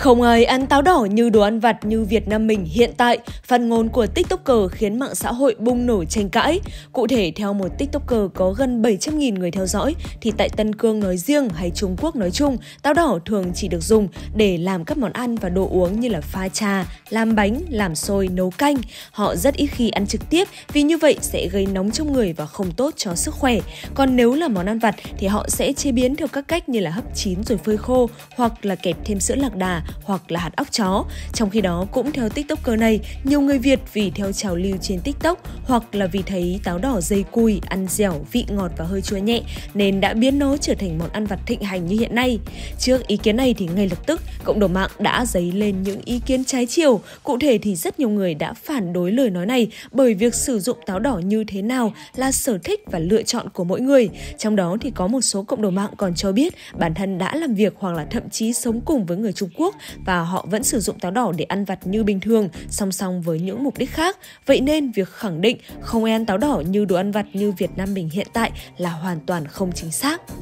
Không ai ăn táo đỏ như đồ ăn vặt như Việt Nam mình hiện tại, phát ngôn của TikToker khiến mạng xã hội bùng nổ tranh cãi. Cụ thể, theo một TikToker có gần 700.000 người theo dõi, thì tại Tân Cương nói riêng hay Trung Quốc nói chung, táo đỏ thường chỉ được dùng để làm các món ăn và đồ uống như là pha trà, làm bánh, làm xôi, nấu canh. Họ rất ít khi ăn trực tiếp vì như vậy sẽ gây nóng trong người và không tốt cho sức khỏe. Còn nếu là món ăn vặt thì họ sẽ chế biến theo các cách như là hấp chín rồi phơi khô, hoặc là kẹp thêm sữa lạc đà, hoặc là hạt óc chó. Trong khi đó, cũng theo TikToker này, nhiều người Việt vì theo trào lưu trên TikTok hoặc là vì thấy táo đỏ dây cùi, ăn dẻo, vị ngọt và hơi chua nhẹ nên đã biến nó trở thành món ăn vặt thịnh hành như hiện nay. Trước ý kiến này thì ngay lập tức, cộng đồng mạng đã dấy lên những ý kiến trái chiều. Cụ thể thì rất nhiều người đã phản đối lời nói này bởi việc sử dụng táo đỏ như thế nào là sở thích và lựa chọn của mỗi người. Trong đó thì có một số cộng đồng mạng còn cho biết bản thân đã làm việc hoặc là thậm chí sống cùng với người Trung Quốc và họ vẫn sử dụng táo đỏ để ăn vặt như bình thường, song song với những mục đích khác. Vậy nên việc khẳng định không ai ăn táo đỏ như đồ ăn vặt như Việt Nam mình hiện tại là hoàn toàn không chính xác.